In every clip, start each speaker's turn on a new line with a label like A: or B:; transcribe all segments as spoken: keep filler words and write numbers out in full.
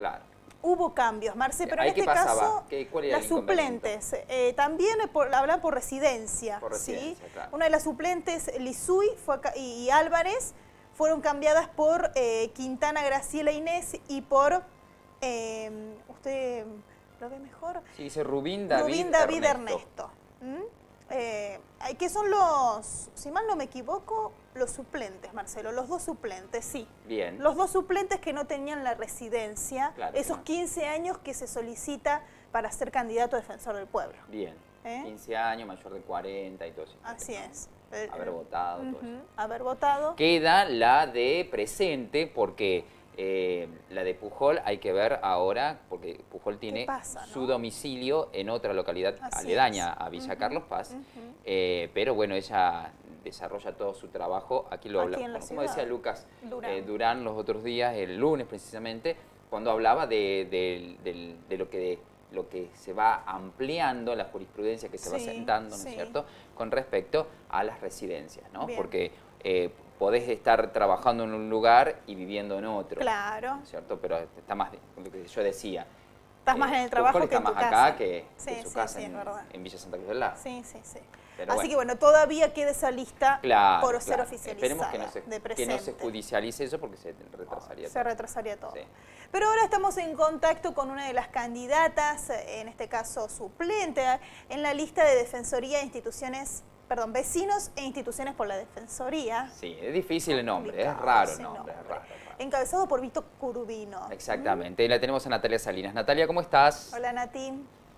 A: Claro.
B: Hubo cambios, Marce, pero
A: ¿Ahí
B: en este
A: qué pasaba?
B: caso,
A: ¿Qué, cuál era
B: las
A: el inconveniente?
B: suplentes eh, también por, hablan por residencia.
A: Por residencia,
B: ¿sí?
A: claro.
B: Una de las suplentes, Lisui fue acá, y, y Álvarez, fueron cambiadas por eh, Quintana, Graciela, Inés y por, eh, ¿usted lo ve mejor?
A: Sí, dice Rubín David,
B: Rubín David
A: Ernesto.
B: Ernesto. ¿Mm? Eh, que son los, si mal no me equivoco, los suplentes, Marcelo, los dos suplentes, sí.
A: Bien.
B: Los dos suplentes que no tenían la residencia,
A: Claro,
B: esos
A: claro.
B: quince años que se solicita para ser candidato a defensor del pueblo.
A: Bien.
B: ¿Eh?
A: quince años, mayor de cuarenta y todo eso.
B: Así es.
A: Haber votado, todo
B: Uh-huh.
A: eso.
B: Haber votado.
A: Queda la de presente porque eh, la de Pujol hay que ver ahora, porque Pujol tiene
B: pasa, ¿no?
A: su domicilio en otra localidad
B: Así
A: aledaña
B: es.
A: a Villa
B: Uh-huh.
A: Carlos Paz,
B: Uh-huh.
A: eh, pero bueno, ella desarrolla todo su trabajo, aquí lo
B: Aquí
A: habla,
B: en la
A: como
B: ciudad.
A: decía Lucas
B: Durán.
A: eh, Durán los otros días, el lunes precisamente, cuando hablaba de, de, de, de lo que... De, lo que se va ampliando, la jurisprudencia que se
B: sí,
A: va sentando, ¿no es
B: sí.
A: cierto?, con respecto a las residencias, ¿no?
B: Bien.
A: Porque eh, podés estar trabajando en un lugar y viviendo en otro.
B: Claro.
A: ¿No es cierto? Pero está más, de, lo que yo decía.
B: Estás eh, más en el trabajo
A: Pujol
B: que
A: está
B: en tu
A: más
B: casa.
A: acá que,
B: sí,
A: que en su
B: sí,
A: casa
B: sí,
A: en,
B: es verdad.
A: en Villa Santa Cruz del Lago.
B: Sí, sí, sí.
A: Pero
B: Así
A: bueno.
B: que bueno, todavía queda esa lista
A: Claro,
B: por ser
A: claro.
B: oficializada.
A: Esperemos que no, se,
B: de
A: que no se
B: presente.
A: judicialice eso porque se retrasaría
B: Se
A: todo.
B: retrasaría todo.
A: Sí.
B: Pero ahora estamos en contacto con una de las candidatas, en este caso suplente, en la lista de Defensoría e Instituciones, perdón, Vecinos e Instituciones por la Defensoría.
A: Sí, es difícil el nombre, es
B: Complicado
A: raro el
B: ese
A: nombre,
B: nombre.
A: es raro, es raro.
B: Encabezado por Víctor Curubino.
A: Exactamente, y la tenemos a Natalia Salinas. Natalia, ¿cómo estás?
B: Hola, Nati.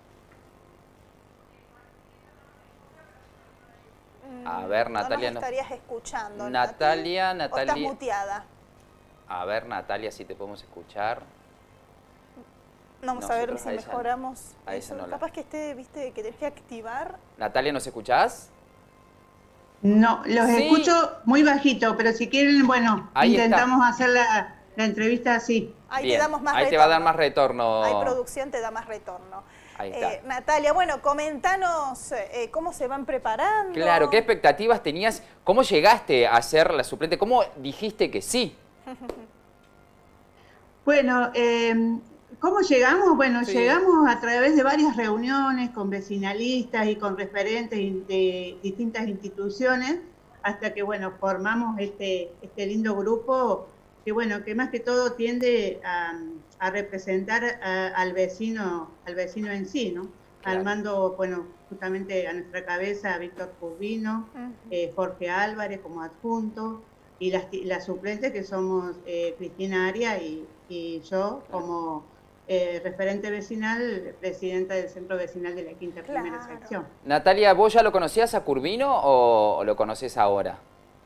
A: A ver, Natalia.
B: No nos estarías escuchando,
A: Natalia,
B: Nati.
A: Natalia.
B: ¿O estás muteada?
A: A ver, Natalia, si te podemos escuchar.
B: Vamos a ver
A: Nosotros
B: si
A: a ella-
B: mejoramos.
A: a ella
B: eso.
A: no la-
B: Capaz que esté, viste, que tenés que activar.
A: Natalia, ¿nos escuchás?
C: No, los
A: Sí.
C: escucho muy bajito, pero si quieren, bueno,
A: Ahí
C: intentamos hacer la, la entrevista así.
B: Ahí
A: Bien,
B: te damos más
A: ahí
B: retorno.
A: te va a dar más retorno.
B: Ahí producción te da más retorno.
A: Ahí está.
B: Eh, Natalia, bueno, comentanos eh, cómo se van preparando.
A: Claro, ¿qué expectativas tenías? ¿Cómo llegaste a ser la suplente? ¿Cómo dijiste que sí?
C: Bueno, eh, ¿cómo llegamos? Bueno,
A: Sí.
C: llegamos a través de varias reuniones con vecinalistas y con referentes de distintas instituciones, hasta que, bueno, formamos este, este lindo grupo que, bueno, que más que todo tiende a, a representar a, al vecino, al vecino en sí, ¿no?
A: Claro.
C: Armando, bueno, justamente a nuestra cabeza a Víctor Curubino,
B: Uh-huh.
C: eh, Jorge Álvarez como adjunto, y las, las suplentes que somos eh, Cristina Aria y, y yo como eh, referente vecinal, presidenta del centro vecinal de la quinta
B: Claro.
C: primera sección.
A: Natalia, ¿vos ya lo conocías a Curvino o lo conoces ahora?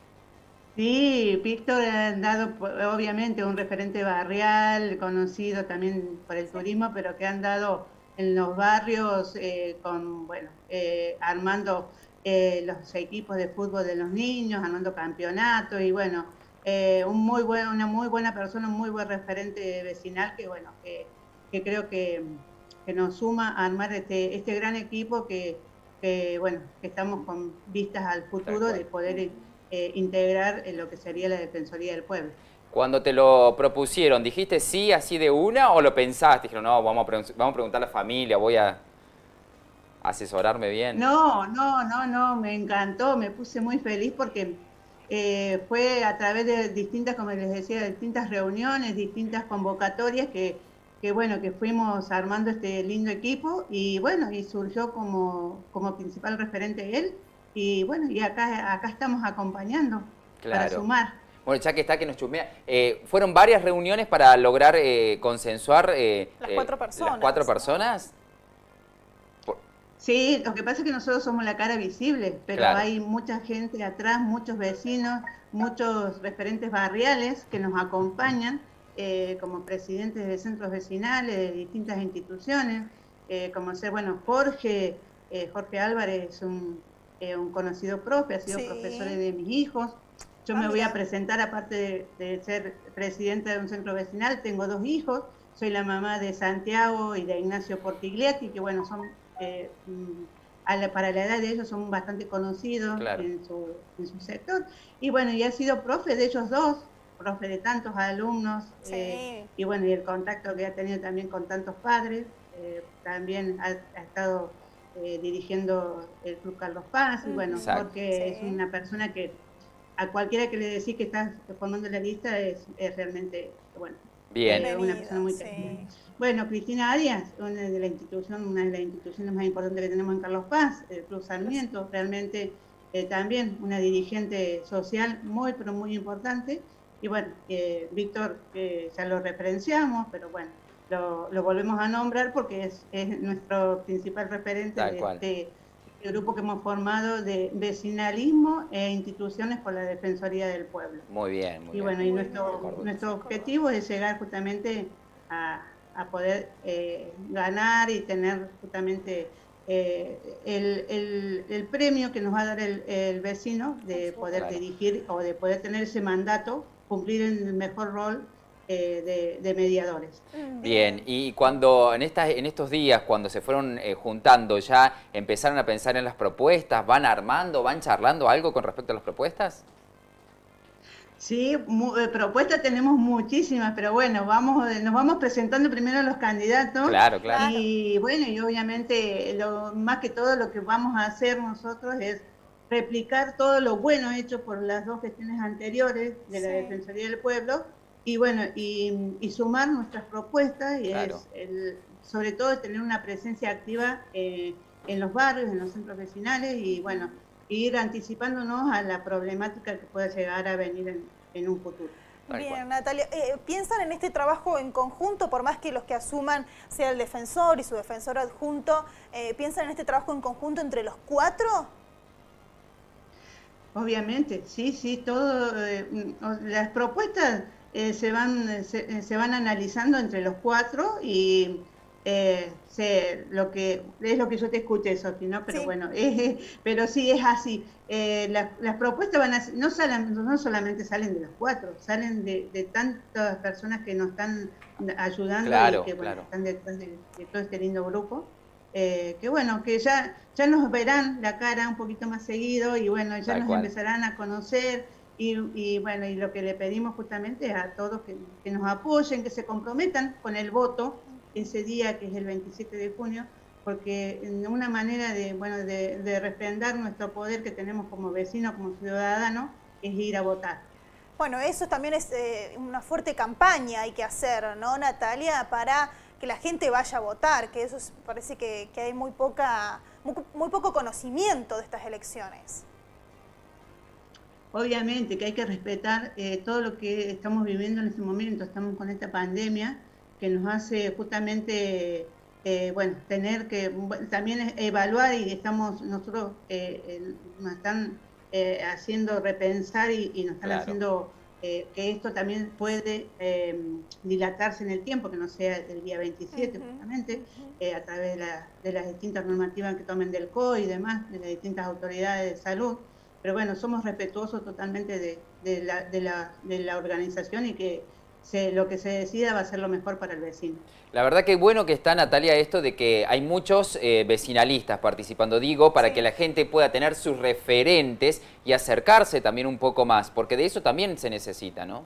C: Sí, Víctor ha dado obviamente un referente barrial, conocido también por el turismo, pero que han dado en los barrios eh, con, bueno, eh, armando eh, los equipos de fútbol de los niños, armando campeonatos y bueno, eh, un muy buen, una muy buena persona, un muy buen referente vecinal que bueno, que, que creo que, que nos suma a armar este, este gran equipo que, que bueno, que estamos con vistas al futuro de poder eh, integrar en lo que sería la Defensoría del Pueblo.
A: Cuando te lo propusieron, ¿dijiste sí así de una o lo pensaste? Dijeron, no, vamos a, pre vamos a preguntar a la familia, voy a asesorarme bien.
C: No, no, no, no, me encantó, me puse muy feliz porque eh, fue a través de distintas, como les decía, distintas reuniones, distintas convocatorias que, que bueno, que fuimos armando este lindo equipo y bueno, y surgió como, como principal referente él y bueno, y acá, acá estamos acompañando
A: Claro.
C: para sumar.
A: Bueno, ya que está, que nos chumea. Eh, ¿Fueron varias reuniones para lograr eh, consensuar eh,
B: Las
A: eh,
B: cuatro personas.
A: las cuatro personas? Por...
C: Sí, lo que pasa es que nosotros somos la cara visible, pero
A: Claro.
C: hay mucha gente atrás, muchos vecinos, muchos referentes barriales que nos acompañan eh, como presidentes de centros vecinales, de distintas instituciones, eh, como ser, bueno, Jorge, eh, Jorge Álvarez es un, eh, un conocido profe, ha sido
B: Sí.
C: profesor de mis hijos. Yo
B: Ah,
C: me voy
B: mira.
C: a presentar, aparte de, de ser presidenta de un centro vecinal, tengo dos hijos, soy la mamá de Santiago y de Ignacio Portigliatti, que bueno, son eh, a la, para la edad de ellos son bastante conocidos
A: Claro.
C: en, su, en su sector. Y bueno, y ha sido profe de ellos dos, profe de tantos alumnos,
B: Sí.
C: eh, y bueno, y el contacto que ha tenido también con tantos padres, eh, también ha, ha estado eh, dirigiendo el Club Carlos Paz, y bueno,
A: Exacto.
C: Jorge
B: Sí.
C: es una persona que a cualquiera que le decís que está formando la lista es, es realmente, bueno,
A: Bien.
C: eh, una persona muy
B: sí.
C: querida. Bueno, Cristina Arias, una de la institución, una de las instituciones más importantes que tenemos en Carlos Paz, el Club Sarmiento, realmente eh, también una dirigente social muy, pero muy importante. Y bueno, eh, Víctor, que ya lo referenciamos, pero bueno, lo, lo volvemos a nombrar porque es, es nuestro principal referente
A: Tal
C: de
A: cual.
C: este, este grupo que hemos formado de vecinalismo e instituciones por la Defensoría del Pueblo.
A: Muy bien, muy
C: Y
A: bien.
C: bueno, y
B: Muy
C: nuestro,
B: bien.
C: nuestro objetivo es llegar justamente a, a poder eh, ganar y tener justamente eh, el, el, el premio que nos va a dar el, el vecino de poder
A: Claro.
C: dirigir o de poder tener ese mandato, cumplir el mejor rol eh, de, de mediadores.
A: Bien, y cuando en, estas, en estos días, cuando se fueron eh, juntando, ¿ya empezaron a pensar en las propuestas? ¿Van armando, van charlando algo con respecto a las propuestas?
C: Sí, mu- eh, propuestas tenemos muchísimas, pero bueno, vamos, eh, nos vamos presentando primero a los candidatos.
A: Claro, claro.
C: Y bueno, y obviamente lo más que todo lo que vamos a hacer nosotros es replicar todo lo bueno hecho por las dos gestiones anteriores de la
B: Sí.
C: Defensoría del Pueblo y bueno, y, y sumar nuestras propuestas y
A: Claro.
C: es el, sobre todo tener una presencia activa eh, en los barrios, en los centros vecinales y bueno, ir anticipándonos a la problemática que pueda llegar a venir en, en un futuro.
A: Tal
B: Bien,
A: cual.
B: Natalia, eh, ¿piensan en este trabajo en conjunto, por más que los que asuman sea el defensor y su defensor adjunto, eh, piensan en este trabajo en conjunto entre los cuatro?
C: Obviamente, sí, sí, todo, eh, las propuestas eh, se van se, se van analizando entre los cuatro y eh, se, lo que es lo que yo te escuché, Sofi, ¿no? Pero
B: Sí.
C: bueno, eh, pero sí es así. Eh, las, las propuestas van a, no, salen, no solamente salen de los cuatro, salen de, de tantas personas que nos están ayudando
A: Claro,
C: y que bueno,
A: claro.
C: están detrás de, de todo este lindo grupo. Eh, que bueno, que ya, ya nos verán la cara un poquito más seguido y bueno, ya
A: Tal
C: nos
A: cual.
C: empezarán a conocer y, y bueno, y lo que le pedimos justamente es a todos que, que nos apoyen, que se comprometan con el voto ese día que es el veintisiete de junio, porque una manera de, bueno, de, de refrendar nuestro poder que tenemos como vecino, como ciudadano, es ir a votar.
B: Bueno, eso también es eh, una fuerte campaña hay que hacer, ¿no, Natalia? Para que la gente vaya a votar, que eso es, parece que, que hay muy, poca, muy, muy poco conocimiento de estas elecciones.
C: Obviamente que hay que respetar eh, todo lo que estamos viviendo en este momento, estamos con esta pandemia que nos hace justamente, eh, bueno, tener que bueno, también evaluar y estamos nosotros, eh, eh, nos están eh, haciendo repensar y, y nos están
A: Claro.
C: haciendo eh, que esto también puede eh, dilatarse en el tiempo, que no sea el día veintisiete
B: Uh-huh.
C: justamente,
B: Uh-huh.
C: eh, a través de, la, de las distintas normativas que tomen del C O E y demás, de las distintas autoridades de salud. Pero bueno, somos respetuosos totalmente de, de, la, de, la, de la organización y que se, lo que se decida va a ser lo mejor para el vecino.
A: La verdad que bueno que está, Natalia, esto de que hay muchos eh, vecinalistas participando, digo, para
B: Sí.
A: que la gente pueda tener sus referentes y acercarse también un poco más, porque de eso también se necesita, ¿no?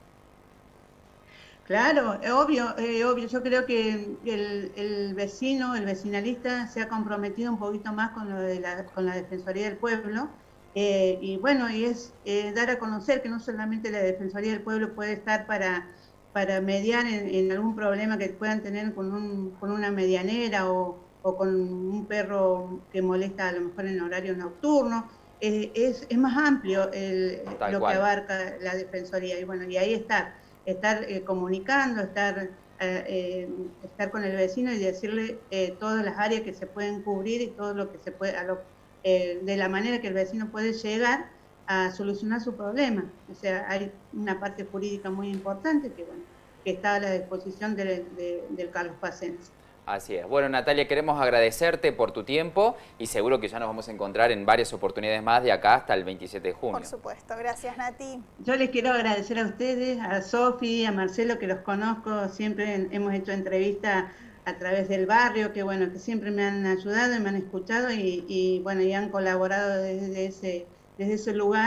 C: Claro, obvio, eh, obvio. Yo creo que el, el vecino, el vecinalista se ha comprometido un poquito más con, lo de la, con la Defensoría del Pueblo. Eh, y bueno, y es eh, dar a conocer que no solamente la Defensoría del Pueblo puede estar para, para mediar en, en algún problema que puedan tener con, un, con una medianera o, o con un perro que molesta a lo mejor en horario nocturno. Eh, es, es más amplio el, lo
A: cual.
C: que abarca la Defensoría. Y bueno, y ahí está, estar eh, comunicando, estar, eh, eh, estar con el vecino y decirle eh, todas las áreas que se pueden cubrir y todo lo que se puede... A lo, Eh, de la manera que el vecino puede llegar a solucionar su problema. O sea, hay una parte jurídica muy importante que, bueno, que está a la disposición de, de, del Carlos Pacense.
A: Así es. Bueno, Natalia, queremos agradecerte por tu tiempo y seguro que ya nos vamos a encontrar en varias oportunidades más de acá hasta el veintisiete de junio.
B: Por supuesto. Gracias, Nati.
C: Yo les quiero agradecer a ustedes, a Sofi, a Marcelo, que los conozco, siempre hemos hecho entrevistas a través del barrio, que bueno, que siempre me han ayudado y me han escuchado y, y bueno, y han colaborado desde ese, desde ese lugar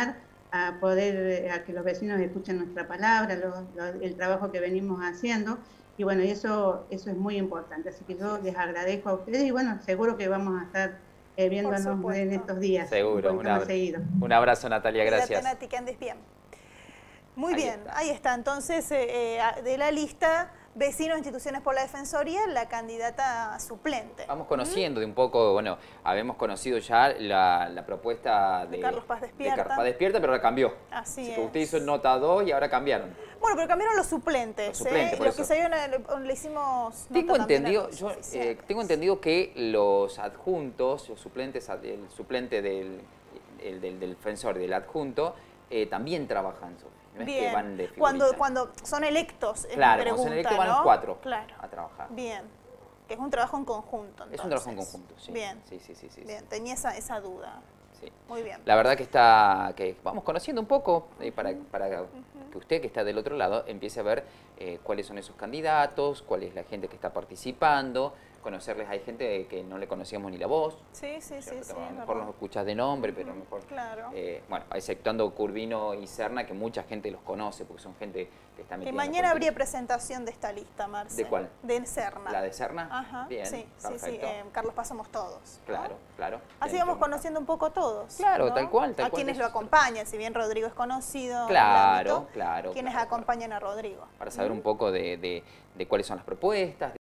C: a poder, a que los vecinos escuchen nuestra palabra, lo, lo, el trabajo que venimos haciendo. Y bueno, eso, eso es muy importante. Así que yo les agradezco a ustedes y bueno, seguro que vamos a estar eh, viéndonos en estos días.
A: Seguro,
C: un,
A: un, abra
C: seguido.
A: un abrazo, Natalia, gracias.
B: Cuídate, Nati, que andes bien. Muy
A: Ahí
B: bien,
A: está.
B: ahí está. Entonces, eh, eh, de la lista, Vecinos, Instituciones por la Defensoría, la candidata suplente.
A: Vamos conociendo ¿Mm? de un poco, bueno, habíamos conocido ya la, la propuesta de,
B: de Carlos Paz Despierta.
A: De Carlos Paz Despierta, pero ahora cambió.
B: Así, Así
A: es.
B: que
A: usted hizo nota dos y ahora cambiaron.
B: Bueno, pero cambiaron los suplentes. Los suplentes, ¿eh? Los que se le, le hicimos.
A: Tengo entendido, yo eh, tengo entendido que los adjuntos, los suplentes, el suplente del, el, del, del defensor y del adjunto, eh, también trabajan. No es
B: Bien.
A: que van de
B: cuando, cuando son electos,
A: claro,
B: es mi pregunta,
A: cuando son electos van
B: ¿no?
A: los cuatro
B: claro.
A: a trabajar.
B: Bien. Que es un trabajo en conjunto, entonces.
A: Es un trabajo en conjunto, sí.
B: Bien.
A: Sí, sí, sí, sí,
B: Bien, tenía esa, esa duda.
A: Sí.
B: Muy bien.
A: La verdad que está, que vamos conociendo un poco, eh, para, para uh-huh. que usted que está del otro lado empiece a ver eh, cuáles son esos candidatos, cuál es la gente que está participando, conocerles. Hay gente que no le conocíamos ni la voz.
B: Sí, sí, sí. sí
A: a lo mejor los escuchas de nombre, pero mejor.
B: Claro.
A: Eh, bueno, exceptuando Curvino y Serna, que mucha gente los conoce, porque son gente que está metida.
B: Que mañana habría presentación de esta lista, Marce.
A: ¿De cuál?
B: De Serna.
A: ¿La de Serna?
B: Ajá.
A: Bien,
B: sí,
A: perfecto.
B: sí, sí. Eh, Carlos Paz somos todos.
A: Claro,
B: ¿no?
A: claro.
B: Así vamos conociendo un poco todos.
A: Claro,
B: ¿no?
A: tal cual. Tal
B: a
A: cual
B: quienes
A: es.
B: lo acompañan, si bien Rodrigo es conocido.
A: Claro,
B: ámbito,
A: claro.
B: Quienes
A: claro,
B: acompañan
A: claro.
B: a Rodrigo.
A: Para saber
B: ¿Mm?
A: un poco de, de, de cuáles son las propuestas.